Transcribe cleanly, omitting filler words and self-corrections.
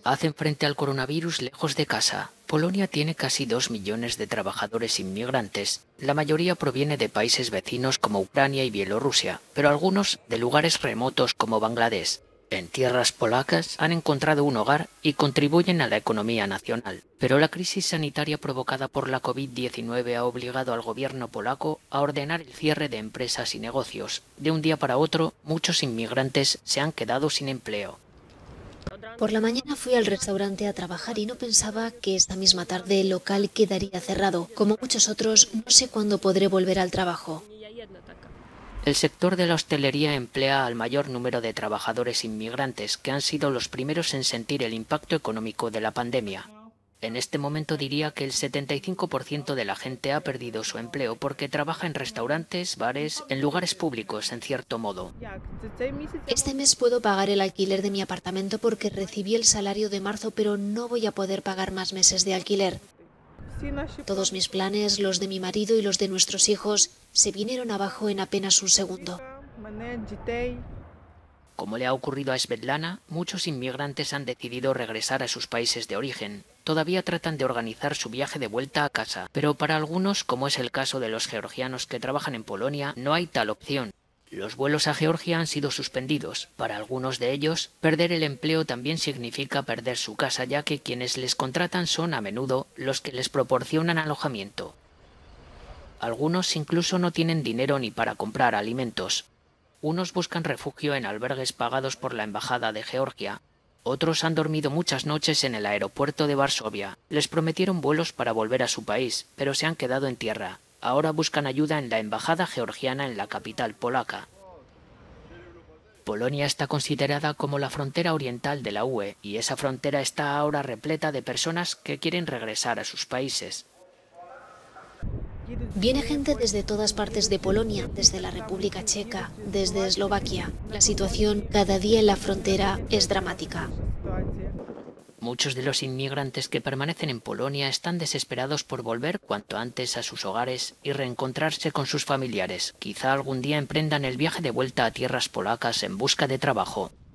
Hacen frente al coronavirus lejos de casa. Polonia tiene casi 2 millones de trabajadores inmigrantes. La mayoría proviene de países vecinos como Ucrania y Bielorrusia, pero algunos de lugares remotos como Bangladesh. En tierras polacas han encontrado un hogar y contribuyen a la economía nacional. Pero la crisis sanitaria provocada por la COVID-19 ha obligado al gobierno polaco a ordenar el cierre de empresas y negocios. De un día para otro, muchos inmigrantes se han quedado sin empleo. Por la mañana fui al restaurante a trabajar y no pensaba que esta misma tarde el local quedaría cerrado. Como muchos otros, no sé cuándo podré volver al trabajo. El sector de la hostelería emplea al mayor número de trabajadores inmigrantes, que han sido los primeros en sentir el impacto económico de la pandemia. En este momento diría que el 75% de la gente ha perdido su empleo porque trabaja en restaurantes, bares, en lugares públicos, en cierto modo. Este mes puedo pagar el alquiler de mi apartamento porque recibí el salario de marzo, pero no voy a poder pagar más meses de alquiler. Todos mis planes, los de mi marido y los de nuestros hijos, se vinieron abajo en apenas un segundo. Como le ha ocurrido a Svetlana, muchos inmigrantes han decidido regresar a sus países de origen. Todavía tratan de organizar su viaje de vuelta a casa, pero para algunos, como es el caso de los georgianos que trabajan en Polonia, no hay tal opción. Los vuelos a Georgia han sido suspendidos. Para algunos de ellos, perder el empleo también significa perder su casa, ya que quienes les contratan son a menudo los que les proporcionan alojamiento. Algunos incluso no tienen dinero ni para comprar alimentos. Unos buscan refugio en albergues pagados por la Embajada de Georgia. Otros han dormido muchas noches en el aeropuerto de Varsovia. Les prometieron vuelos para volver a su país, pero se han quedado en tierra. Ahora buscan ayuda en la Embajada georgiana en la capital polaca. Polonia está considerada como la frontera oriental de la UE, y esa frontera está ahora repleta de personas que quieren regresar a sus países. Viene gente desde todas partes de Polonia, desde la República Checa, desde Eslovaquia. La situación cada día en la frontera es dramática. Muchos de los inmigrantes que permanecen en Polonia están desesperados por volver cuanto antes a sus hogares y reencontrarse con sus familiares. Quizá algún día emprendan el viaje de vuelta a tierras polacas en busca de trabajo.